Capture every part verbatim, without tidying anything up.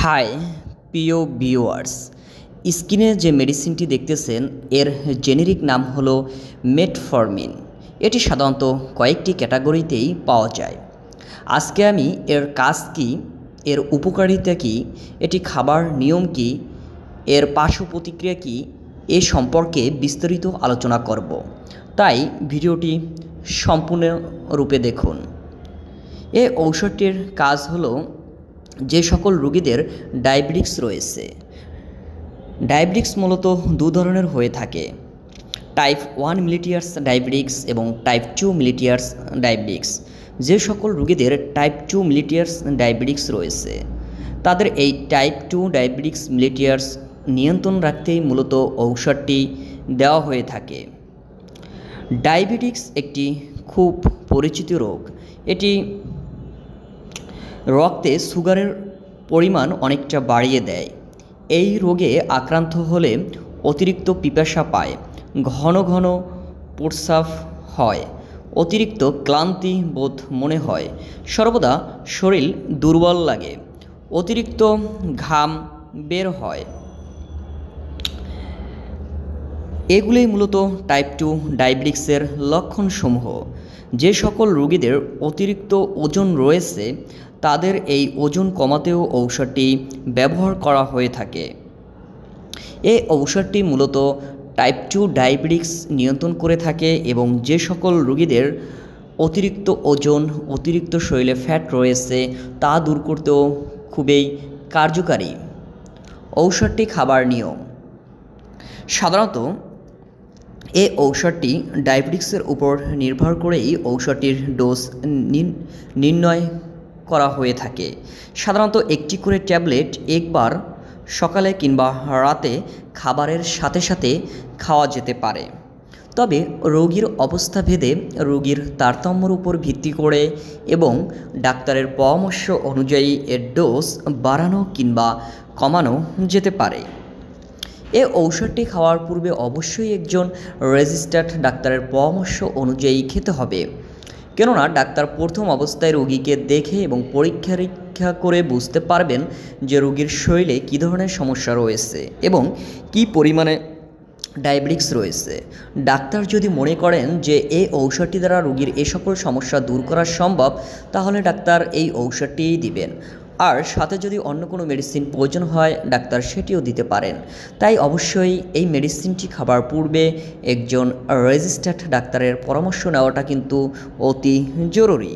High প্রিয় viewers, স্ক্রিনে যে মেডিসিনটি দেখতেছেন এর জেনেরিক নাম হলো মেটফরমিন। এটি সাধারণত কয়েকটি ক্যাটাগরিতেই পাওয়া যায়। আজকে আমি এর কাজ কী, এর উপকারিতা কী, এটি খাবার নিয়ম কী, এর পার্শ্ব প্রতিক্রিয়া কী এ সম্পর্কে বিস্তারিত আলোচনা করব। তাই ভিডিওটি সম্পূর্ণরূপে দেখুন। এই ঔষধটির কাজ হলো যে সকল রোগীদের ডায়াবেটিস রয়েছে। ডায়াবেটিস মূলত দু ধরনের হয়ে থাকে, টাইপ ওয়ান মিলিটিয়ার্স ডায়াবেটিস এবং টাইপ টু মিলিটিয়ার্স ডায়াবেটিস। যে সকল রোগীদের টাইপ টু মিলিটিয়ার্স ডায়াবেটিস রয়েছে তাদের এই টাইপ টু ডায়াবেটিস মিলিটিয়ার্স নিয়ন্ত্রণ রাখতেই মূলত ঔষধটি দেওয়া হয়ে থাকে। ডায়াবেটিস একটি খুব পরিচিত রোগ। এটি রক্তে সুগারের পরিমাণ অনেকটা বাড়িয়ে দেয়। এই রোগে আক্রান্ত হলে অতিরিক্ত পিপাসা পায়, ঘন ঘন প্রস্রাব হয়, অতিরিক্ত ক্লান্তি বোধ মনে হয়, সর্বদা শরীর দুর্বল লাগে, অতিরিক্ত ঘাম বের হয়। এগুলোই মূলত টাইপ টু ডায়াবেটিসের লক্ষণসমূহ। যে সকল রোগীদের অতিরিক্ত ওজন রয়েছে তাদের এই ওজন কমাতেও ঔষধটি ব্যবহার করা হয়ে থাকে। এই ঔষধটি মূলত টাইপ টু ডায়াবেটিস নিয়ন্ত্রণ করে থাকে এবং যে সকল রোগীদের অতিরিক্ত ওজন, অতিরিক্ত শরীরে ফ্যাট রয়েছে তা দূর করতেও খুবই কার্যকারী। ঔষধটি খাবার নিয়ম। সাধারণত এই ঔষধটি ডায়াবেটিসের উপর নির্ভর করেই ঔষধটির ডোজ নির্ণয় করা হয়ে থাকে। সাধারণত একটি করে ট্যাবলেট একবার সকালে কিংবা রাতে খাবারের সাথে সাথে খাওয়া যেতে পারে। তবে রোগীর অবস্থা ভেদে রোগীর তারতম্যের উপর ভিত্তি করে এবং ডাক্তারের পরামর্শ অনুযায়ী এর ডোজ বাড়ানো কিংবা কমানো যেতে পারে। এই ঔষধটি খাওয়ার পূর্বে অবশ্যই একজন রেজিস্টার্ড ডাক্তারের পরামর্শ অনুযায়ী খেতে হবে, কেননা ডাক্তার প্রথম অবস্থায় রোগীকে দেখে এবং পরীক্ষা নিরীক্ষা করে বুঝতে পারবেন যে রোগীর শরীরে কী ধরনের সমস্যা রয়েছে এবং কী পরিমাণে ডায়াবেটিস রয়েছে। ডাক্তার যদি মনে করেন যে এই ঔষধটি দ্বারা রোগীর এ সকল সমস্যা দূর করা সম্ভব, তাহলে ডাক্তার এই ঔষধটিই দিবেন। আর সাথে যদি অন্য কোনো মেডিসিন প্রয়োজন হয় ডাক্তার সেটিও দিতে পারেন। তাই অবশ্যই এই মেডিসিনটি খাবার পূর্বে একজন রেজিস্টার্ড ডাক্তারের পরামর্শ নেওয়াটা কিন্তু অতি জরুরি।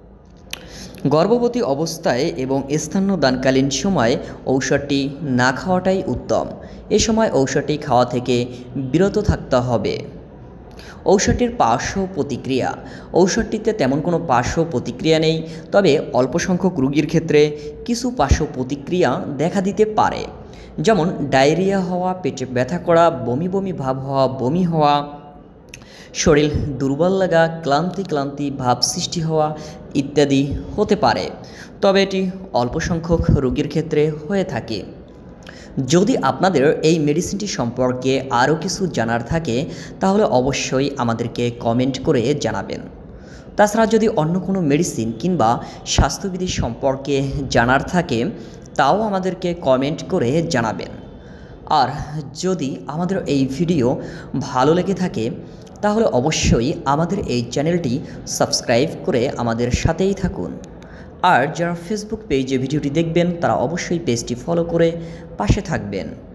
গর্ভবতী অবস্থায় এবং স্তন্যদানকালীন সময়ে ঔষধটি না খাওয়াটাই উত্তম। এ সময় ঔষধটি খাওয়া থেকে বিরত থাকতে হবে। ঔষধটির পার্শ্ব প্রতিক্রিয়া। ঔষধটিতে তেমন কোনো পার্শ্ব প্রতিক্রিয়া নেই, তবে অল্প সংখ্যক রোগীর ক্ষেত্রে কিছু পার্শ্ব প্রতিক্রিয়া দেখা দিতে পারে, যেমন ডায়রিয়া হওয়া, পেটে ব্যথা করা, বমি বমি ভাব হওয়া, বমি হওয়া, শরীর দুর্বল লাগা, ক্লান্তি ক্লান্তি ভাব সৃষ্টি হওয়া ইত্যাদি হতে পারে। তবে এটি অল্প সংখ্যক রোগীর ক্ষেত্রে হয়ে থাকে। যদি আপনাদের এই মেডিসিনটি সম্পর্কে আরও কিছু জানার থাকে তাহলে অবশ্যই আমাদেরকে কমেন্ট করে জানাবেন। তাছাড়া যদি অন্য কোনো মেডিসিন কিংবা স্বাস্থ্যবিধি সম্পর্কে জানার থাকে তাও আমাদেরকে কমেন্ট করে জানাবেন। আর যদি আমাদের এই ভিডিও ভালো লেগে থাকে তাহলে অবশ্যই আমাদের এই চ্যানেলটি সাবস্ক্রাইব করে আমাদের সাথেই থাকুন। আর যারা ফেসবুক পেজে ভিডিওটি দেখবেন তারা অবশ্যই পেজটি ফলো করে পাশে থাকবেন।